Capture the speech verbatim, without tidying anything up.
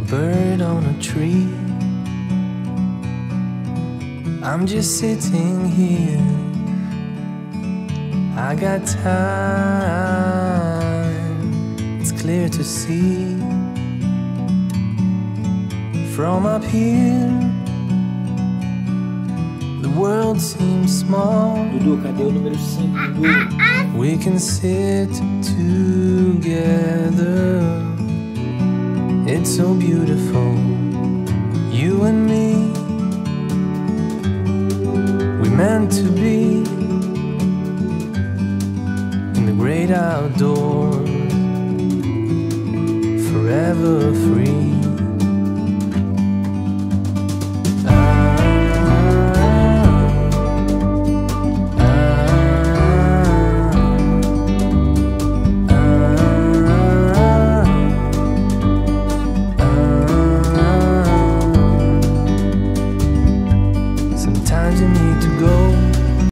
bird on a tree. I'm just sitting here, I got time, it's clear to see. From up here, the world seems small. Dudu, cadê o número cinco, Dudu? We can sit together. It's so beautiful, you and me. We meant to be in the great outdoors, forever free.